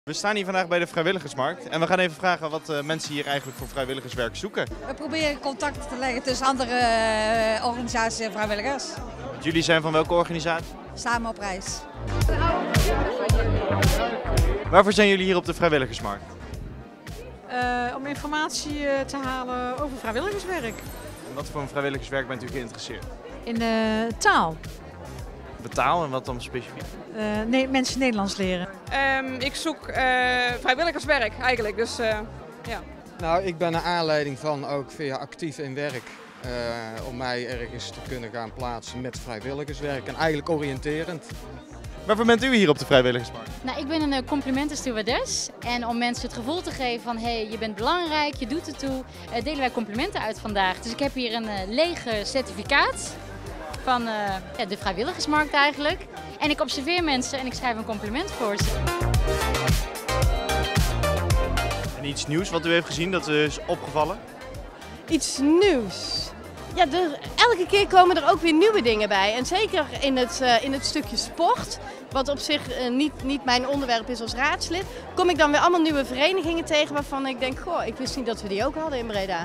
We staan hier vandaag bij de vrijwilligersmarkt en we gaan even vragen wat mensen hier eigenlijk voor vrijwilligerswerk zoeken. We proberen contact te leggen tussen andere organisaties en vrijwilligers. Jullie zijn van welke organisatie? Samen op reis. Waarvoor zijn jullie hier op de vrijwilligersmarkt? Om informatie te halen over vrijwilligerswerk. En wat voor een vrijwilligerswerk bent u geïnteresseerd? In taal. Betaal en wat dan specifiek? Nee, mensen Nederlands leren. Ik zoek vrijwilligerswerk eigenlijk, dus ja. Nou, ik ben naar aanleiding van ook via Actief in Werk om mij ergens te kunnen gaan plaatsen met vrijwilligerswerk en eigenlijk oriënterend. Waarvoor bent u hier op de vrijwilligersmarkt? Nou, ik ben een complimentenstewardess en om mensen het gevoel te geven van hey, je bent belangrijk, je doet ertoe, delen wij complimenten uit vandaag. Dus ik heb hier een lege certificaat van de vrijwilligersmarkt eigenlijk. En ik observeer mensen en ik schrijf een compliment voor ze. En iets nieuws wat u heeft gezien dat is opgevallen? Iets nieuws. Ja, elke keer komen er ook weer nieuwe dingen bij. En zeker in het stukje sport, wat op zich niet mijn onderwerp is als raadslid, kom ik dan weer allemaal nieuwe verenigingen tegen waarvan ik denk, goh, ik wist niet dat we die ook hadden in Breda.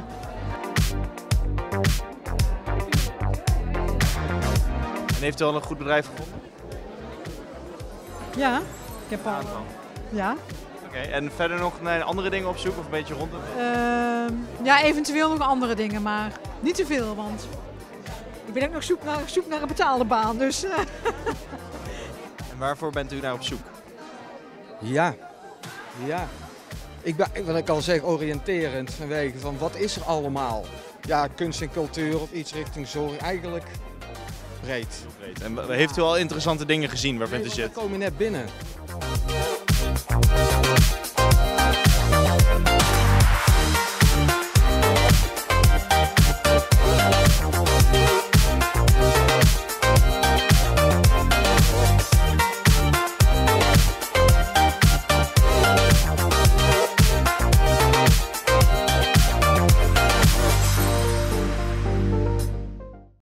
En heeft u al een goed bedrijf gevonden? Ja, ik heb al. Ja. Oké, en verder nog naar andere dingen op zoek of een beetje rond? Ja, eventueel nog andere dingen, maar niet te veel, want ik ben ook nog zoek naar een betaalde baan. Dus. En waarvoor bent u naar op zoek? Ja. Ik ben, wat ik al zeg, oriënterend vanwege van wat is er allemaal? Ja, kunst en cultuur of iets richting zorg, eigenlijk breed. En heeft u al interessante dingen gezien waar vindt u zit? We komen net binnen.